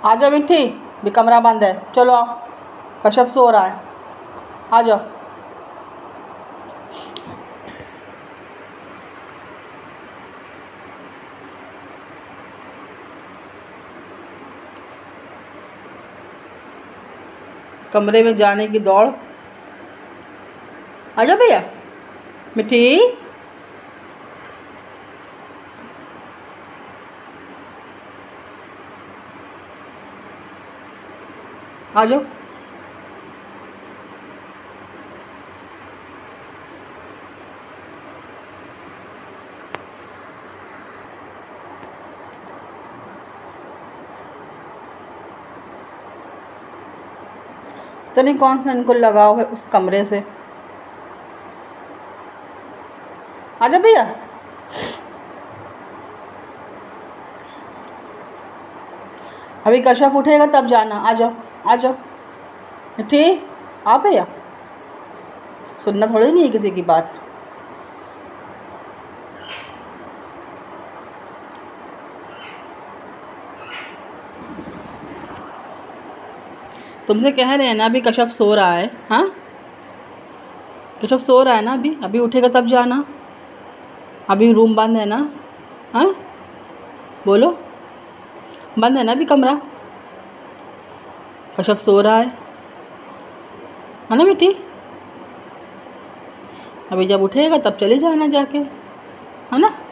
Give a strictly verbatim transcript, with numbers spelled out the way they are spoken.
आ जाओ मिट्टी, भी कमरा बंद है, चलो आओ, कश्यप सो रहा है, आ जाओ। कमरे में जाने की दौड़। आ जाओ भैया, मिट्टी आ जाओ। तो नहीं कौन सा इनको लगाव है उस कमरे से। आ जाओ भैया, अभी कश्यप उठेगा तब जाना, आ जाओ आ जाओ। ठीक, आ भैया, सुनना थोड़ी नहीं है किसी की बात। तुमसे कह रहे हैं ना अभी कश्यप सो रहा है। हाँ, कश्यप सो रहा है ना, अभी अभी उठेगा तब जाना, अभी रूम बंद है ना। हाँ बोलो, बंद है ना अभी कमरा, कश्यप सो रहा है है ना बेटी। अभी जब उठेगा तब चले जाना जाके, है ना।